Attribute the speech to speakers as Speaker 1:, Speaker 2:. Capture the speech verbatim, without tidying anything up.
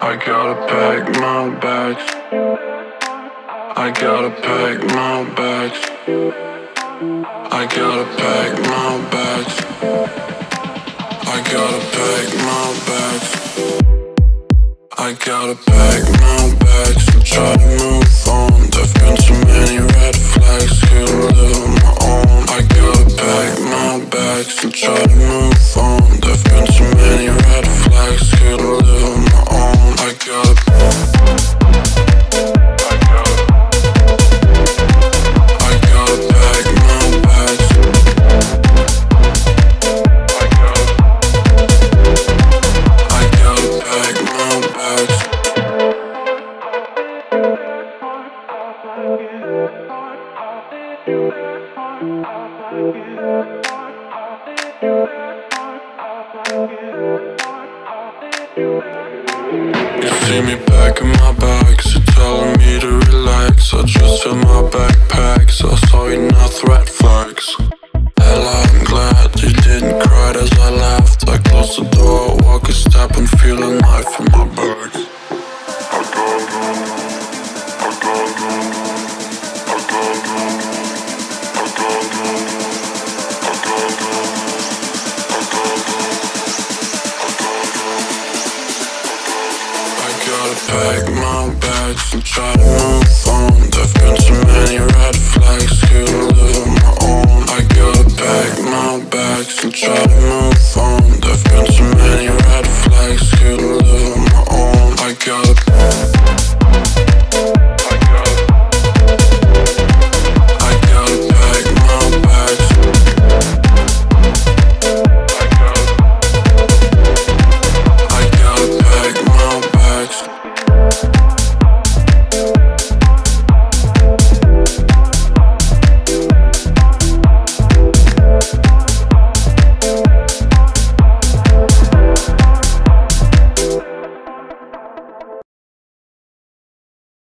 Speaker 1: I gotta pack my bags. I gotta pack my bags. I gotta pack my bags. I gotta pack my bags. I gotta pack my bags and try to move on. There've been too many red flags, couldn't live on my own. I gotta pack my bags and try to move on. There've been too many red flags, couldn't live on my own. I gotta I gotta I gotta pack my bags. I gotta I gotta pack my bags. You see me packing my bags, you're telling me to relax. I just fill my backpacks, I saw enough red flags. Hell, I'm glad you didn't cry as I left. I close the door, walk a step and feel a knife in my bags. I gotta, I gotta, I gotta, I gotta, I gotta, I gotta, I gotta pack my bags and try to move on. There've been too many red flags, couldn't live on my own. I gotta pack